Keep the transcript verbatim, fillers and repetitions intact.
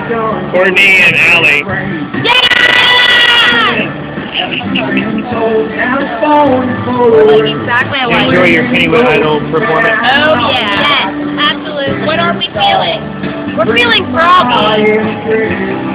Courtney and Allie. Yeah! Exactly Did you enjoy your Kennywood Idol performance? Oh, yeah. Yes, absolutely. What are we feeling? We're feeling froggy.